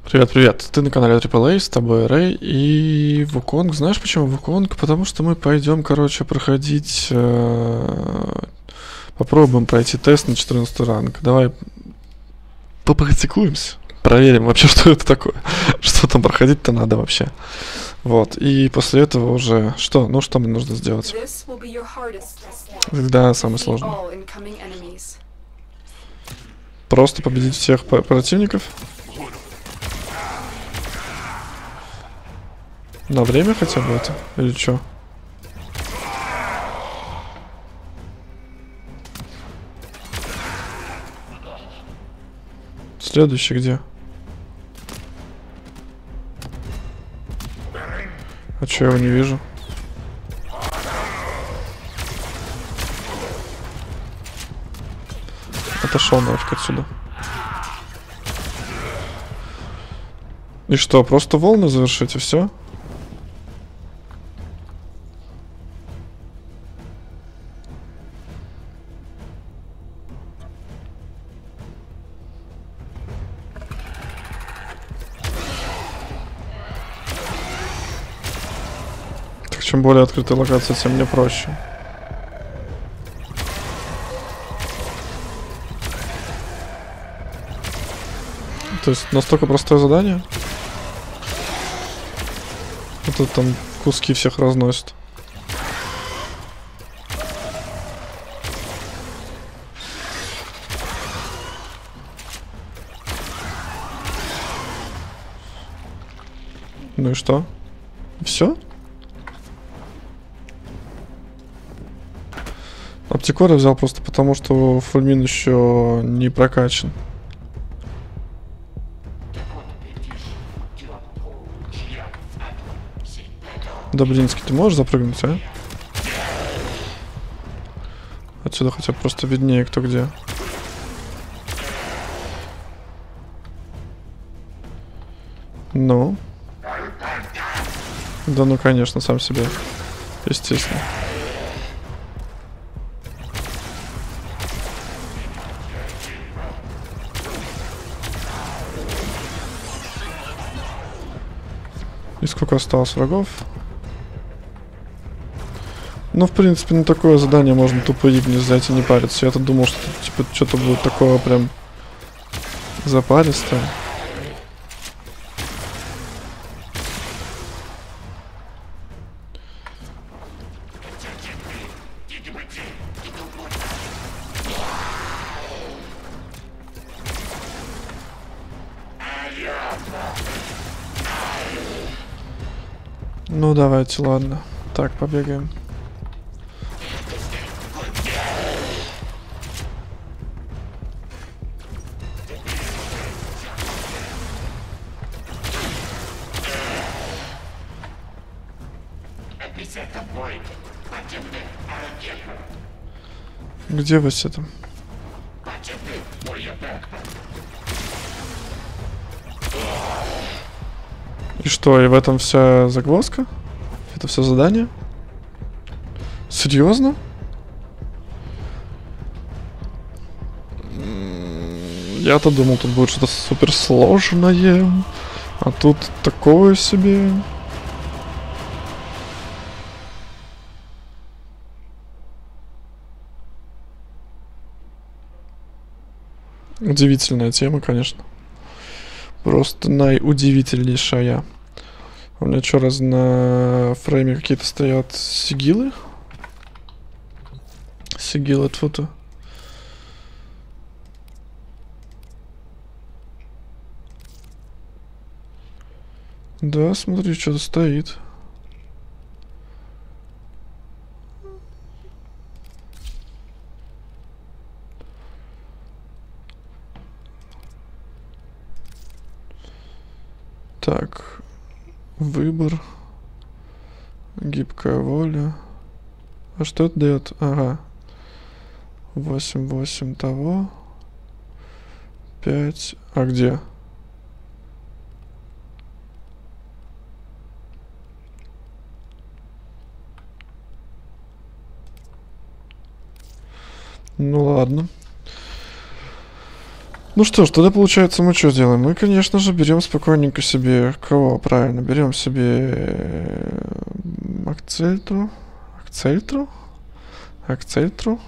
Привет, привет. Ты на канале AAA, с тобой Рэй и Вуконг. Знаешь почему Вуконг? Потому что мы пойдем, проходить... попробуем пройти тест на 14 ранг. Давай попрактикуемся. Проверим вообще, что это такое. Что там проходить-то надо вообще. Вот. И после этого уже... Что? Ну, что мне нужно сделать? Да, самое сложное. Просто победить всех противников. На время хотя бы это? Или чё? Следующий где? А чё я его не вижу? Отошел нафиг отсюда. И что, просто волны завершить и все? Чем более открытая локация, тем мне проще. То есть настолько простое задание? А тут там куски всех разносят. Ну и что? Все? Аптекора взял просто потому, что фульмин еще не прокачан. Добринский, ты можешь запрыгнуть, а? Отсюда хотя бы просто виднее, кто где. Ну? Да ну, конечно, сам себе. Естественно. И сколько осталось врагов? Ну, в принципе, на такое задание можно тупо игнись взять и не париться. Я-то думал, что тут, типа, что-то будет такого прям запаристое. Ну, давайте, ладно. Так, побегаем. Где вы все там? И что, и в этом вся загвоздка? Это все задание? Серьезно? Я-то думал, тут будет что-то суперсложное, а тут такое себе. Удивительная тема, конечно. Просто наиудивительнейшая. У меня что, раз на фрейме какие-то стоят сигилы? Сигилы, тьфу-то. Да, смотри, что-то стоит. Так, выбор, гибкая воля. А что это дает? Ага. 8 того. 5. А где? Ну ладно. Ну что ж, тогда получается мы что делаем? Мы, конечно же, берем спокойненько себе... Кого? Правильно, берем себе... Акцельтру. Акцельтру? Акцельтру?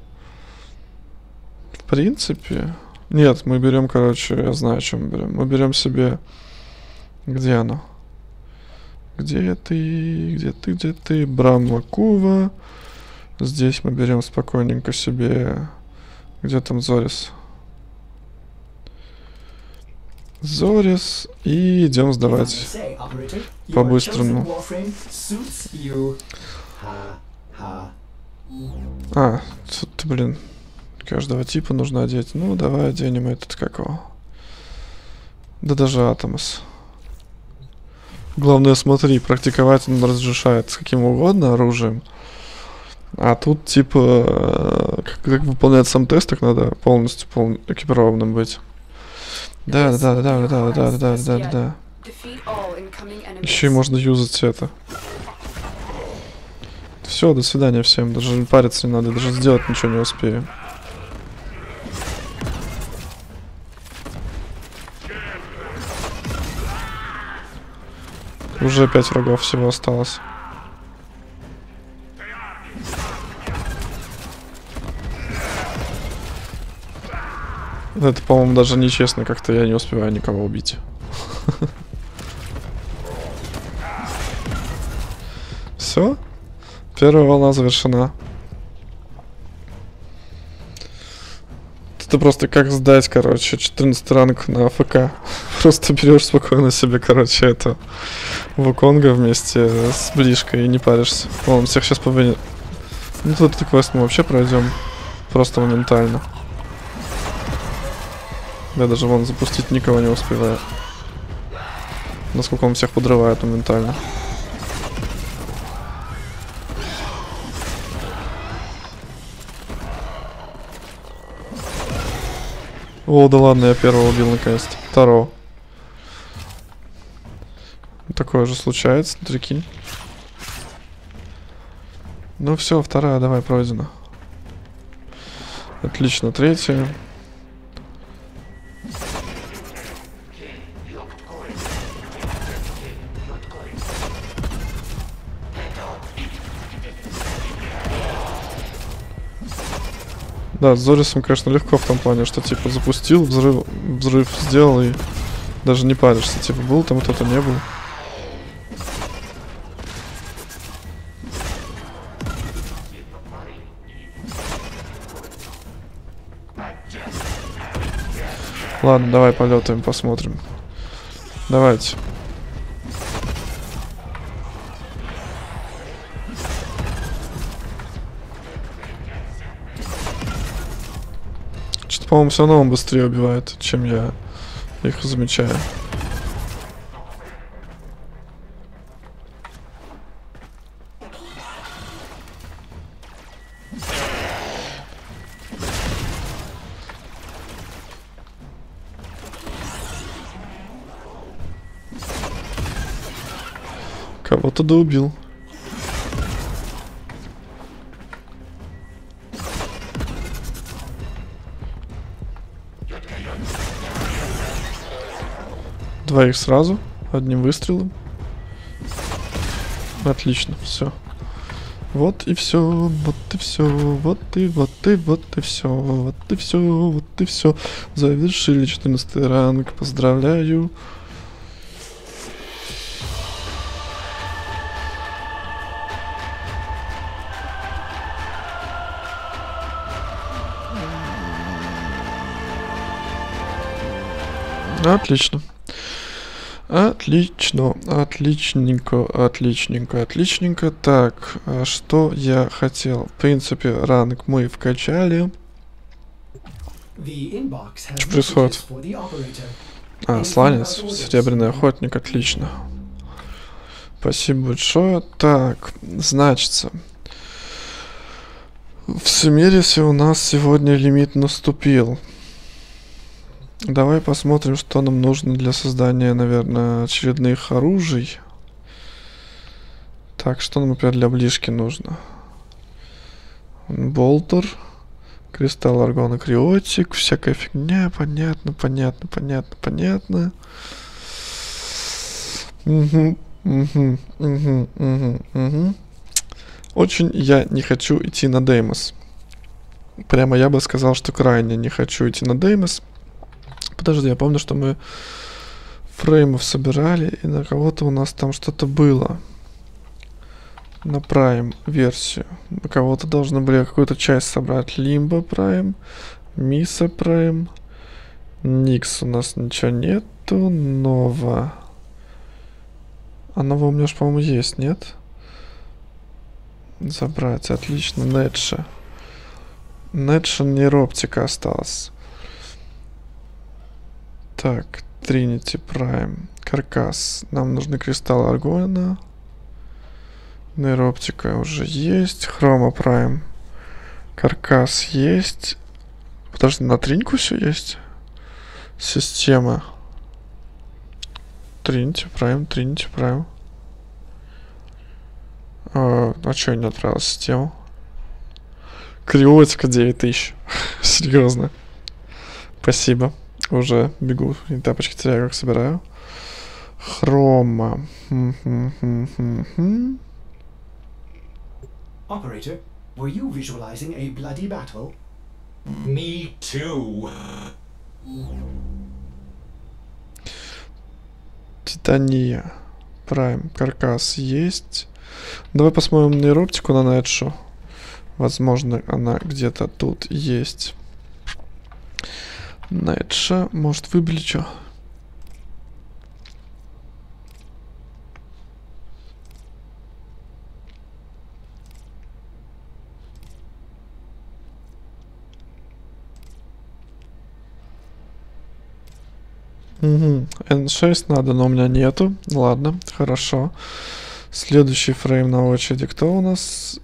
В принципе... Нет, мы берем, короче, я знаю, что мы берем. Мы берем себе... Где оно? Где ты? Где ты? Где ты? Брамлакува. Здесь мы берем спокойненько себе... Где там Зорис? Зорис. И идем сдавать. По-быстрому. А, тут, блин, каждого типа нужно одеть. Ну, давай оденем этот, какого. Да даже Атомос. Главное, смотри, практиковать он разрешает с каким угодно оружием. А тут, типа, как выполнять сам тест, так надо полностью экипированным быть. Да. Еще и можно юзать это. Все, до свидания всем. Даже париться не надо, даже сделать ничего не успею. Уже 5 врагов всего осталось. Это, по-моему, даже нечестно, как-то я не успеваю никого убить. Все? Первая волна завершена. Это просто как сдать, короче, 14 ранг на АФК. Просто берешь спокойно себе, короче, это Вуконга вместе с Блишкой и не паришься. Он всех сейчас победит. Ну тут этот квест мы вообще пройдем просто моментально. Я даже вон запустить никого не успеваю. Насколько он всех подрывает моментально. О, да ладно, я первого убил наконец-то. Второго. Такое же случается, прикинь. Ну все, вторая, давай, пройдена. Отлично, третья. Да, с Зорисом, конечно, легко в том плане, что типа запустил, взрыв сделал и даже не паришься. Типа был там кто-то, не был. Ладно, давай полетаем, посмотрим. Давайте. Что-то, по-моему, все равно он быстрее убивает, чем я их замечаю. Кого-то доубил. Двоих сразу, одним выстрелом. Отлично, все. Вот и все, вот и все, вот и все, вот и все, вот и все. Завершили 14 ранг, поздравляю. Отлично. Отлично, отличненько, отличненько, отличненько. Так, что я хотел? В принципе, ранг мы вкачали. Что происходит? А, сланец, серебряный охотник, отлично. Спасибо большое. Так, значится. В Симерисе у нас сегодня лимит наступил. Давай посмотрим, что нам нужно для создания, наверное, очередных оружий. Так, что нам, например, для ближки нужно? Болтер, Кристалл, аргон и криотик. Всякая фигня. Понятно, понятно, понятно, понятно. Угу, угу, угу, угу, угу. Очень я не хочу идти на Деймос. Прямо я бы сказал, что крайне не хочу идти на Деймос. Подожди, я помню, что мы фреймов собирали, и на кого-то у нас там что-то было. На Prime версию. На кого-то должны были какую-то часть собрать. Limbo Prime, Misa Prime, Nix у нас ничего нету, Nova. А Nova у меня же, по-моему, есть, нет? Забрать, отлично, Нетша. Нетша нейроптика осталась. Так, Trinity Prime, Каркас. Нам нужны кристаллы аргона. Нейроптика уже есть. Хрома Prime. Каркас есть. Подожди, на Триньку все есть? Система. Trinity Prime, Trinity Prime. А что я не отправил систему? Криотика 9000. Серьезно. Спасибо. Уже бегу. И тапочки теряю, как собираю. Хрома. Operator, were you visualizing a bloody battle? Me too. Титания. Прайм. Каркас есть. Давай посмотрим нейроптику на Нетшу. Возможно, она где-то тут есть. Нетша. Может, выбили что? Угу. N6 надо, но у меня нету. Ладно, хорошо. Следующий фрейм на очереди. Кто у нас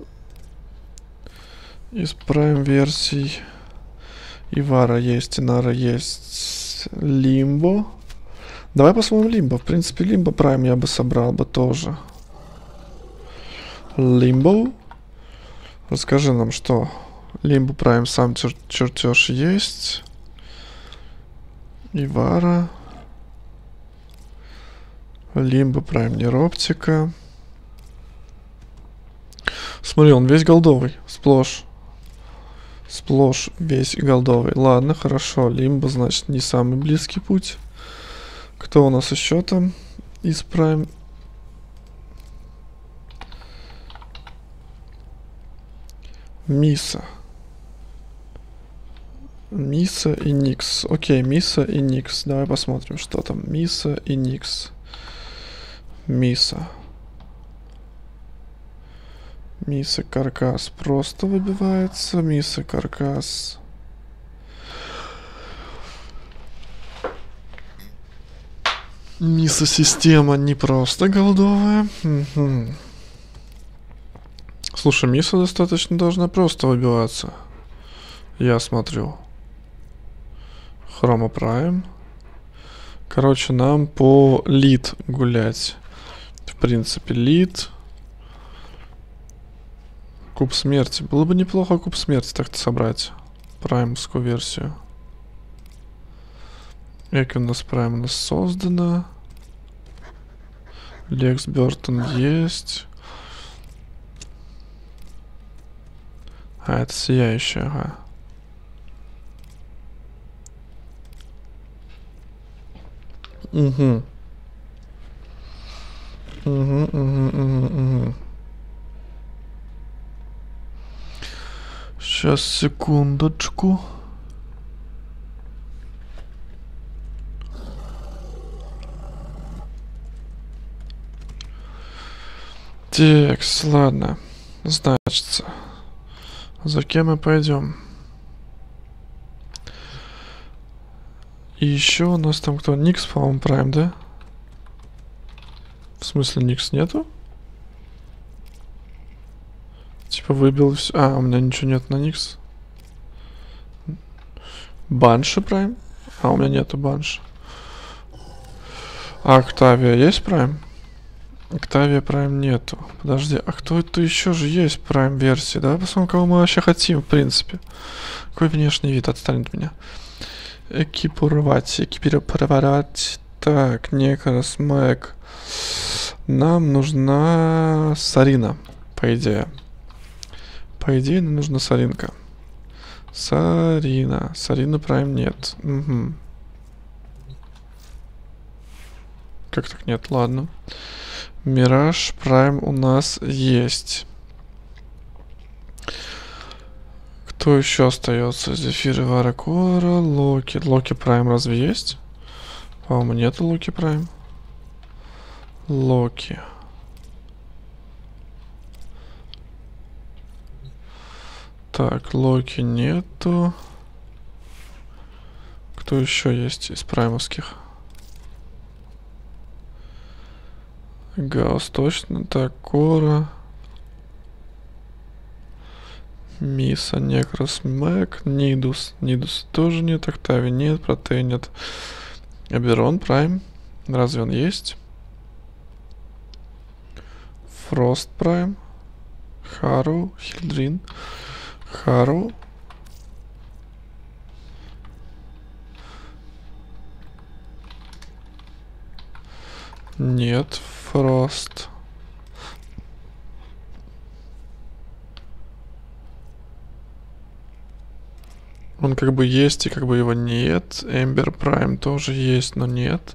из Prime версий? Ивара есть, Инара есть, Лимбо. Давай посмотрим Лимбо. В принципе, Лимбо Prime я бы собрал бы тоже. Лимбо. Расскажи нам, что Лимбо Prime сам чертеж есть. Ивара. Лимбо Prime нейроптика. Смотри, он весь голдовый. Сплошь. Сплошь весь голдовый. Ладно, хорошо. Лимбо, значит, не самый близкий путь. Кто у нас еще там из Prime? Миса. Миса и Никс. Окей, Миса и Никс. Давай посмотрим, что там. Миса и Никс. Миса. Миса каркас просто выбивается. Миса каркас. Миса система не просто голдовая. Угу. Слушай, Миса достаточно должна просто выбиваться. Я смотрю. Хрома Prime. Короче, нам по лид гулять. В принципе, лид. Куб смерти. Было бы неплохо куб смерти так-то собрать. Праймскую версию. Эки у нас Прайм у нас создана. Лекс Бёртон есть. А, это сияющая, ага. Угу. Угу. Сейчас, секундочку. Текс, ладно. Значится. За кем мы пойдем? И еще у нас там кто? Никс, по-моему, Prime, да? В смысле, Никс нету? Типа выбил все. А, у меня ничего нет на Никс. Банши Prime? А, у меня нету Банши. А Октавия есть Prime? Octavia Prime нету. Подожди, а кто это еще же есть в Prime версии? Давай посмотрим, кого мы вообще хотим, в принципе. Какой внешний вид? Отстань от меня. Экипировать. Так, Некрос, Мэг. Нам нужна Сарина, по идее. По идее, нам нужна Саринка. Сарина. Сарина Прайм нет. Угу. Как так нет? Ладно. Мираж Прайм у нас есть. Кто еще остается? Зефир, Вара, Кора, Локи. Локи Прайм разве есть? По-моему, нету Локи Прайм. Локи. Так, Локи нету. Кто еще есть из праймовских? Гаус точно. Так, Кора. Миса, Некрос, Мэг, Нидус. Нидус тоже нет, Октави нет, Протей нет. Аберон Прайм. Разве он есть? Фрост Прайм. Хару, Хильдрин. Хару. Нет, Фрост. Он как бы есть, и как бы его нет. Эмбер Прайм тоже есть, но нет.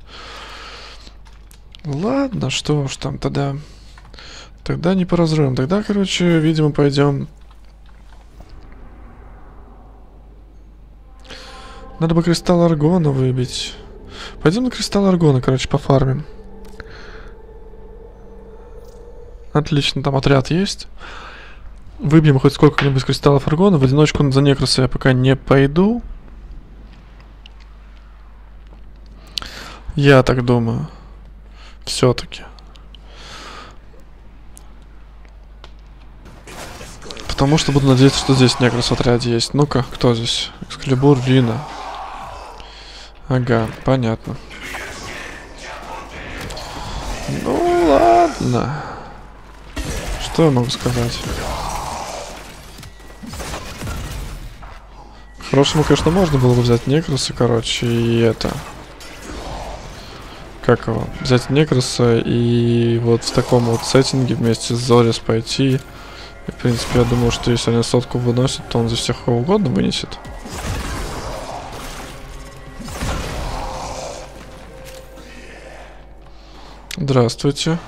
Ладно, что ж там тогда. Тогда не по разрывам. Тогда, короче, видимо, пойдем. Надо бы кристалл аргона выбить. Пойдем на кристалл аргона, короче, пофармим. Отлично, там отряд есть. Выбьем хоть сколько-нибудь кристаллов аргона. В одиночку за Некроса я пока не пойду. Я так думаю. Все-таки. Потому что буду надеяться, что здесь Некрос в отряде есть. Ну-ка, кто здесь? Экскалибур, Рина. Ага, понятно. Ну ладно. Что я могу сказать? Хорошему, конечно, можно было бы взять Некроса, короче, и это... Как его? Взять Некроса и вот в таком вот сеттинге вместе с Зорис пойти. И, в принципе, я думаю, что если они сотку выносят, то он здесь всех кого угодно вынесет. Здравствуйте.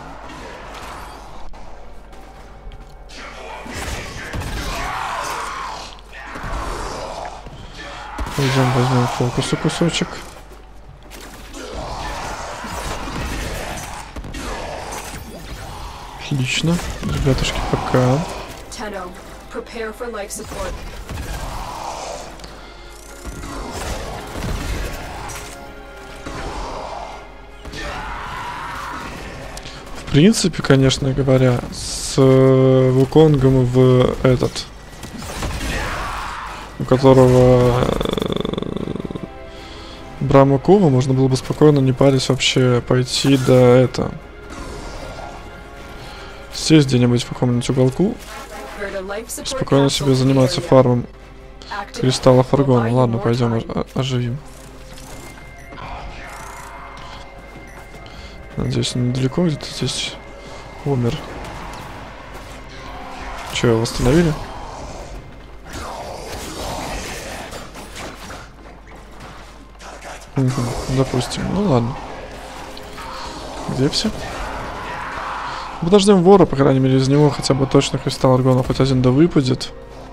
Пойдем возьмем фокусу кусочек. Отлично. Ребятушки, пока. В принципе, конечно говоря, с Вуконгом в этот, у которого Брама Кува, можно было бы спокойно, не парясь, вообще пойти до это. Сесть где-нибудь в каком-нибудь уголку. Спокойно себе заниматься фармом кристаллов аргона. Ладно, пойдем оживим. Надеюсь, он недалеко где-то здесь умер. Че, его восстановили? Угу, допустим. Ну ладно. Где все? Подождем вора, по крайней мере, из него хотя бы точно кристалл аргона хоть один да выпадет.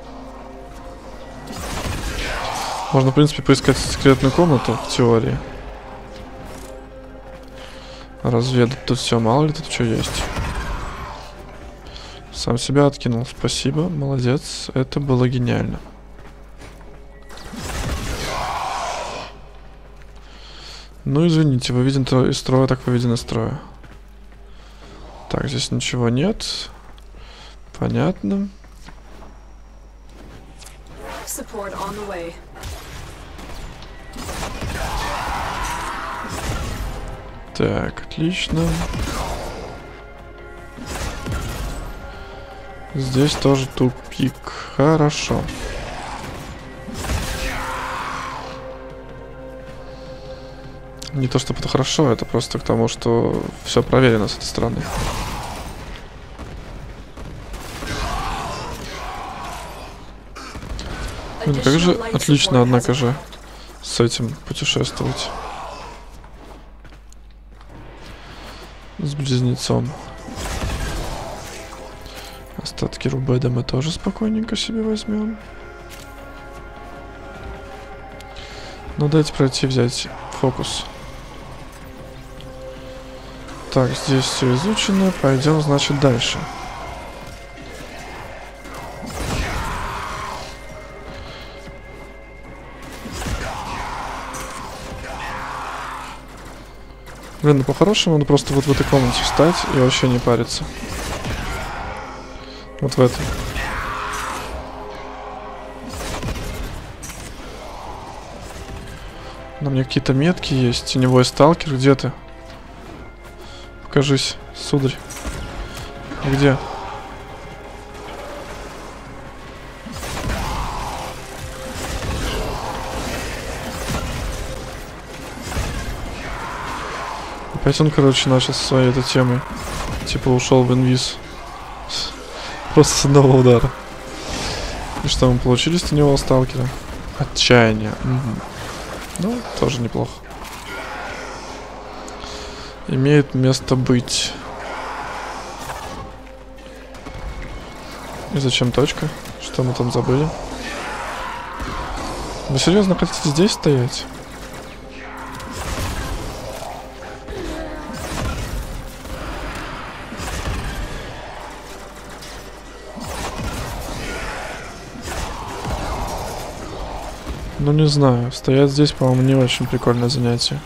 Можно, в принципе, поискать секретную комнату, в теории. Разведать тут все, мало ли тут что есть. Сам себя откинул, спасибо, молодец, это было гениально. Ну, извините, выведен из строя, так выведен из строя. Так, здесь ничего нет. Понятно. Так, отлично. Здесь тоже тупик. Хорошо. Не то чтобы это хорошо, это просто к тому, что все проверено с этой стороны. Блин, как же отлично, однако же, с этим путешествовать. С близнецом. Остатки Рубеда мы тоже спокойненько себе возьмем. Ну дайте пройти, взять фокус. Так, здесь все изучено. Пойдем, значит, дальше. Блин, ну по-хорошему надо просто вот в этой комнате встать и вообще не париться. Вот в этой. На мне какие-то метки есть. Теневой сталкер, где ты? Покажись, сударь. Где? Опять он, короче, начал со своей этой темой. Типа ушел в инвиз. Просто с одного удара. И что, мы получили с теневого сталкера? Отчаяние. Угу. Ну, тоже неплохо. Имеет место быть. И зачем точка? Что мы там забыли? Вы серьезно хотите здесь стоять? Ну не знаю, стоять здесь, по-моему, не очень прикольное занятие.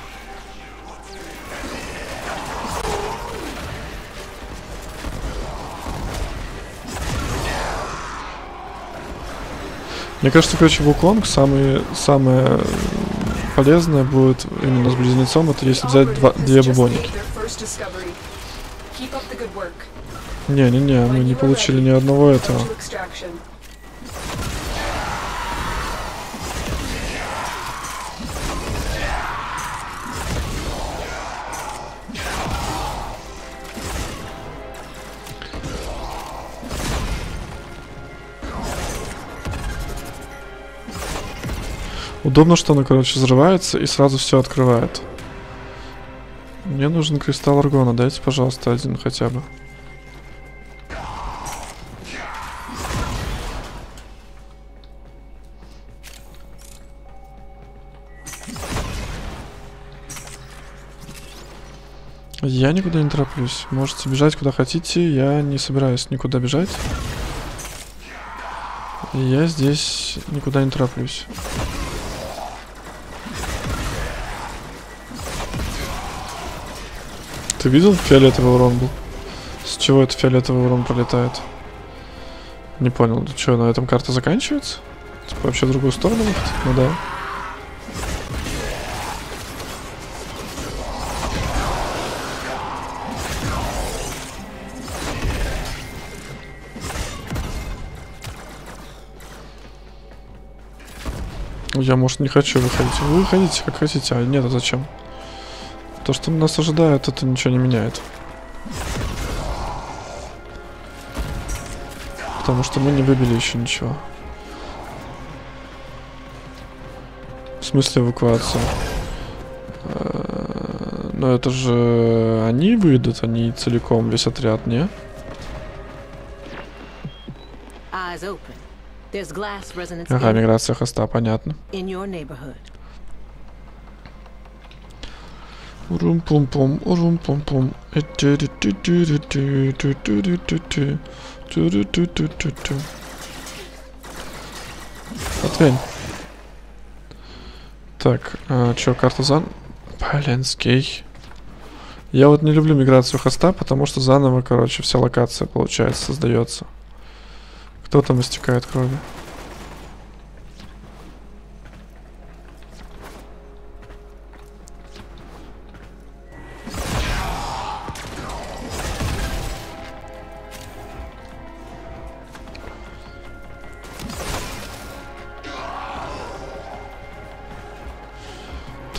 Мне кажется, короче, Вуконг самое полезное будет именно с близнецом, это если взять две бубоники. Не-не-не, мы не получили ни одного этого. Удобно, что она, короче, взрывается и сразу все открывает. Мне нужен кристалл аргона. Дайте, пожалуйста, один хотя бы. Я никуда не тороплюсь. Можете бежать куда хотите. Я не собираюсь никуда бежать. И я здесь никуда не тороплюсь. Ты видел, фиолетовый урон был? С чего это фиолетовый урон пролетает? Не понял, что, на этом карта заканчивается? Типа вообще в другую сторону выходит? Ну да. Я, может, не хочу выходить. Вы выходите как хотите, а нет, а зачем? То, что нас ожидает, это ничего не меняет. Потому что мы не выбили еще ничего. В смысле эвакуация? Но это же они выйдут, они целиком, весь отряд, не? Ага, миграция хоста, понятно. Урум-пум-пум, урум-пум-пум. Отвень. Так, чё, карта зан... Поленский. Я вот не люблю миграцию хоста, потому что заново, короче, вся локация, получается, создается. Кто там истекает кровью?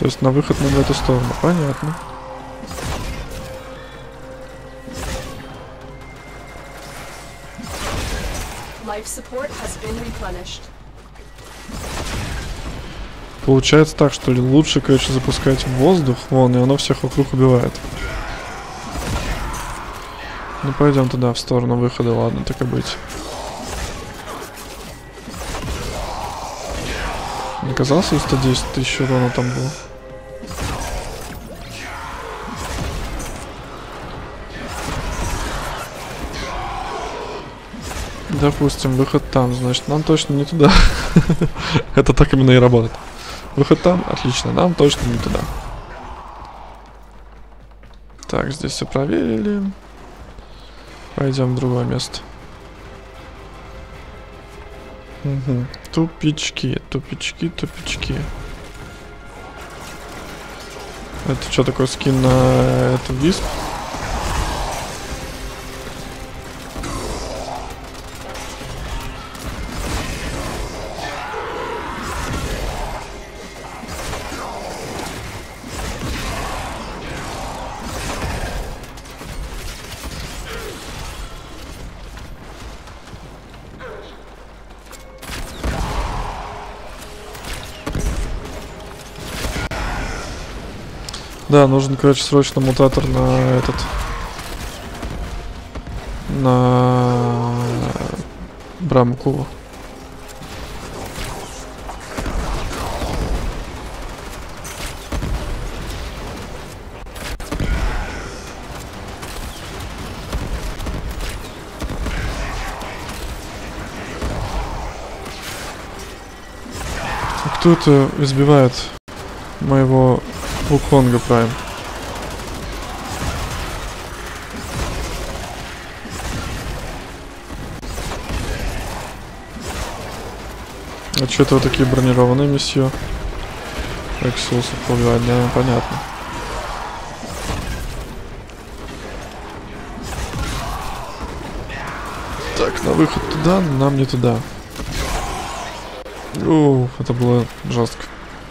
То есть на выход мы в эту сторону. Понятно. Life support has been replenished. Получается так, что ли, лучше, короче, запускать в воздух, вон, и оно всех вокруг убивает. Ну, пойдем туда, в сторону выхода, ладно, так и быть. Не казалось, 110 тысяч урона там было? Допустим, выход там, значит, нам точно не туда. Это так именно и работает. Выход там, отлично, нам точно не туда. Так, здесь все проверили. Пойдем в другое место. Угу. Тупички, тупички, тупички. Это что такое скин на эту висп? Да, нужен, короче, срочно мутатор на этот... На... Брамку. Кто это избивает моего Вуконга Прайм? А что это вы такие бронированные, месье? Эксусов убивать, да, понятно. Так, на выход туда, нам не туда. О, это было жестко.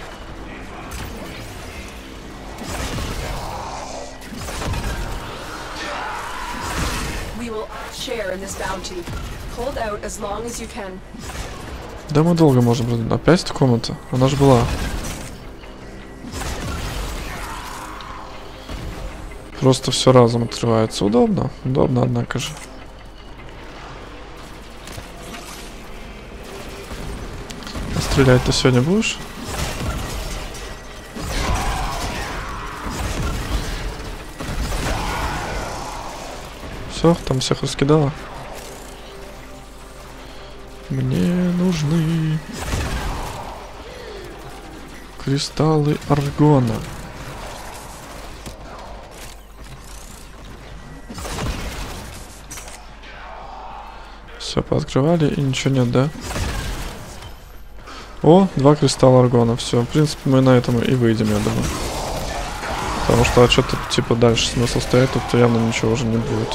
Да мы долго можем. Опять эта комната? Она же была. Просто все разом открывается. Удобно. Удобно, однако же. А стрелять ты сегодня будешь? Все, там всех раскидала. Мне нужны кристаллы аргона. Все, пооткрывали и ничего нет, да? О, 2 кристалла аргона. Все, в принципе, мы на этом и выйдем, я думаю. Потому что что-то типа дальше смысл стоять, тут явно ничего уже не будет.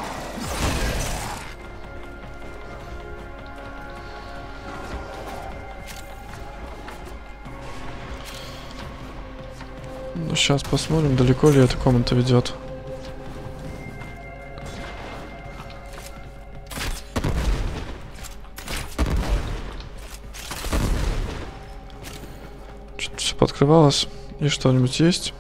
Ну, сейчас посмотрим, далеко ли эта комната ведет. Что-то все подкрывалось. И что-нибудь есть?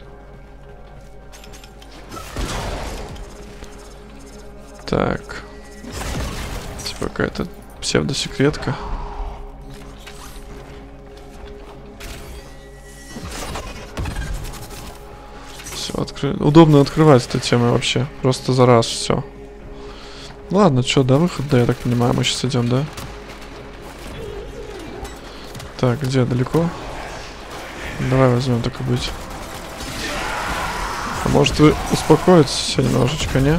Так. Типа какая-то псевдосекретка. Удобно открывать эту тему вообще. Просто за раз все. Ладно, что, до выхода, я так понимаю, мы сейчас идем, да? Так, где, далеко? Давай возьмем, так и быть. А может вы успокоитесь немножечко, не?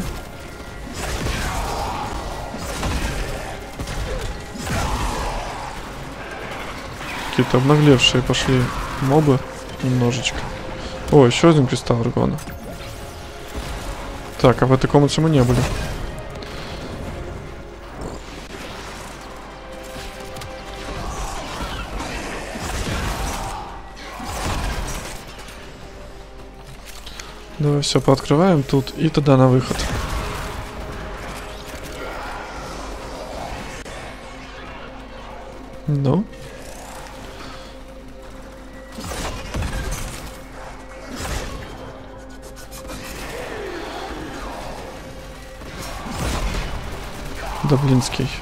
Какие-то обнаглевшие пошли мобы немножечко. О, еще один кристалл аргона. Так, а в этой комнате мы не были. Давай все пооткрываем тут и тогда на выход. Ну. Даблинский.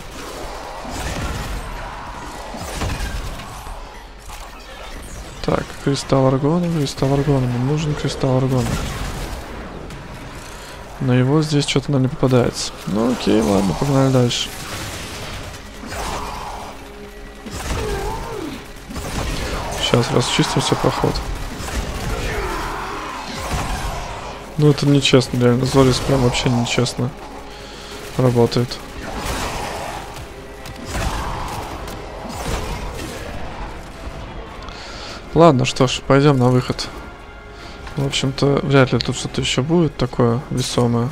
Так, кристалл аргона, нам нужен кристалл аргона. Но его здесь что-то нам не попадается. Ну окей, ладно, погнали дальше. Сейчас расчистим все проход. Ну это нечестно, реально. Зорис прям вообще нечестно работает. Ладно, что ж, пойдем на выход. В общем-то, вряд ли тут что-то еще будет такое весомое.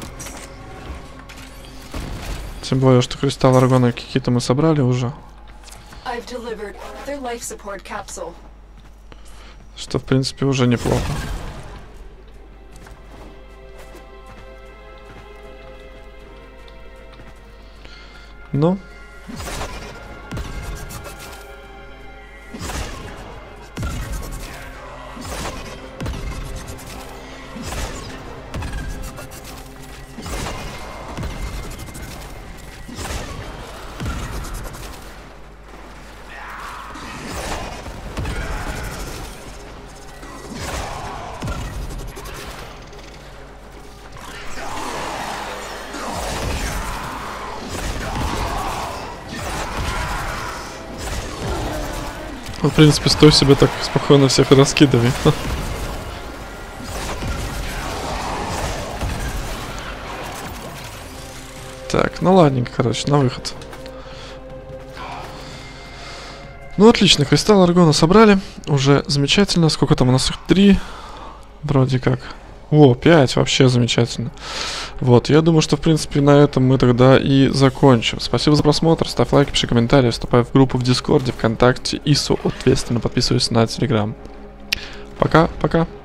Тем более, что кристалл аргона какие-то мы собрали уже. Что, в принципе, уже неплохо. Ну. Ну, в принципе, стой себе так спокойно всех раскидывай. Так, ну ладненько, короче, на выход. Ну, отлично, кристалл аргона собрали. Уже замечательно. Сколько там у нас их? 3. Вроде как. О, 5, вообще замечательно. Вот, я думаю, что, в принципе, на этом мы тогда и закончим. Спасибо за просмотр, ставь лайк, пиши комментарии, вступай в группу в Дискорде, ВКонтакте и, соответственно, подписывайся на Телеграм. Пока-пока.